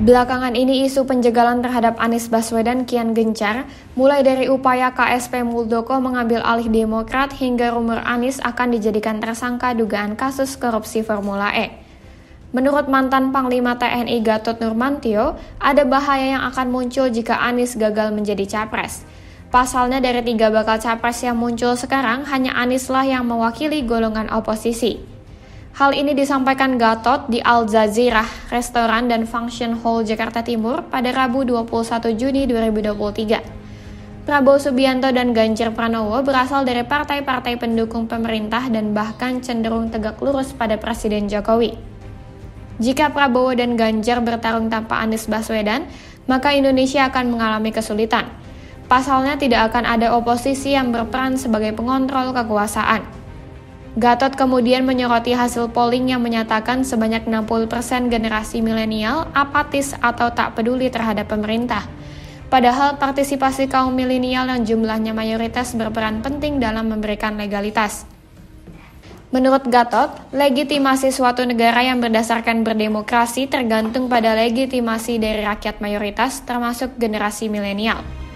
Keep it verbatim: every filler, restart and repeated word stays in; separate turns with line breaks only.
Belakangan ini isu penjagalan terhadap Anies Baswedan kian gencar, mulai dari upaya K S P Muldoko mengambil alih Demokrat hingga rumor Anies akan dijadikan tersangka dugaan kasus korupsi Formula E. Menurut mantan Panglima T N I Gatot Nurmantio, ada bahaya yang akan muncul jika Anies gagal menjadi capres. Pasalnya dari tiga bakal capres yang muncul sekarang, hanya Anieslah yang mewakili golongan oposisi. Hal ini disampaikan Gatot di Al Jazeera Restoran dan Function Hall Jakarta Timur pada Rabu dua puluh satu Juni dua ribu dua puluh tiga. Prabowo Subianto dan Ganjar Pranowo berasal dari partai-partai pendukung pemerintah dan bahkan cenderung tegak lurus pada Presiden Jokowi. Jika Prabowo dan Ganjar bertarung tanpa Anies Baswedan, maka Indonesia akan mengalami kesulitan. Pasalnya tidak akan ada oposisi yang berperan sebagai pengontrol kekuasaan. Gatot kemudian menyoroti hasil polling yang menyatakan sebanyak enam puluh persen generasi milenial apatis atau tak peduli terhadap pemerintah. Padahal partisipasi kaum milenial yang jumlahnya mayoritas berperan penting dalam memberikan legalitas. Menurut Gatot, legitimasi suatu negara yang berdasarkan berdemokrasi tergantung pada legitimasi dari rakyat mayoritas termasuk generasi milenial.